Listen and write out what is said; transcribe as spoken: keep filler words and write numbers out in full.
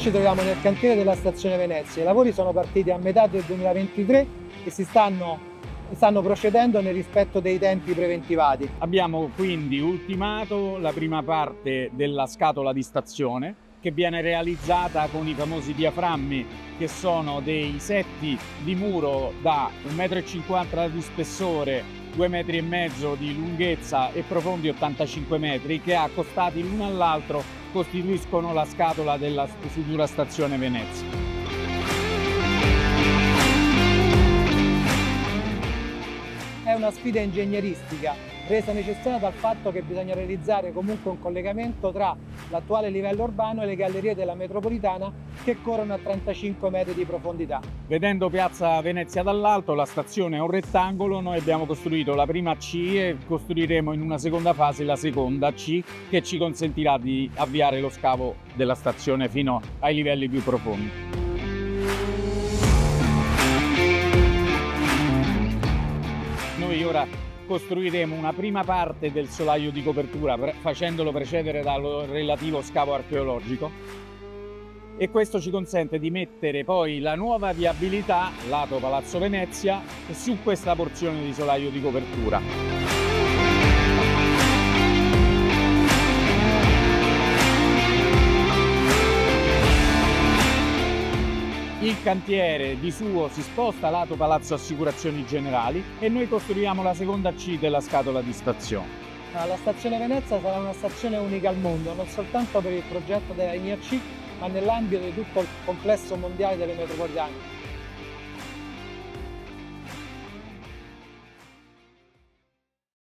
ci troviamo nel cantiere della stazione Venezia. I lavori sono partiti a metà del duemilaventitré e si stanno, stanno procedendo nel rispetto dei tempi preventivati. Abbiamo quindi ultimato la prima parte della scatola di stazione, che viene realizzata con i famosi diaframmi, che sono dei setti di muro da un metro e cinquanta di spessore, due metri e mezzo di lunghezza e profondi ottantacinque metri, che accostati l'uno all'altro costituiscono la scatola della futura stazione Venezia. È una sfida ingegneristica resa necessaria dal fatto che bisogna realizzare comunque un collegamento tra l'attuale livello urbano e le gallerie della metropolitana, che corrono a trentacinque metri di profondità. Vedendo piazza Venezia dall'alto, la stazione è un rettangolo. Noi abbiamo costruito la prima C e costruiremo in una seconda fase la seconda C, che ci consentirà di avviare lo scavo della stazione fino ai livelli più profondi. Noi ora costruiremo una prima parte del solaio di copertura, facendolo precedere dal relativo scavo archeologico, e questo ci consente di mettere poi la nuova viabilità lato Palazzo Venezia su questa porzione di solaio di copertura. Il cantiere di suo si sposta lato Palazzo Assicurazioni Generali e noi costruiamo la seconda C della scatola di stazione. La stazione Venezia sarà una stazione unica al mondo, non soltanto per il progetto della linea C, ma nell'ambito di tutto il complesso mondiale delle metropolitane.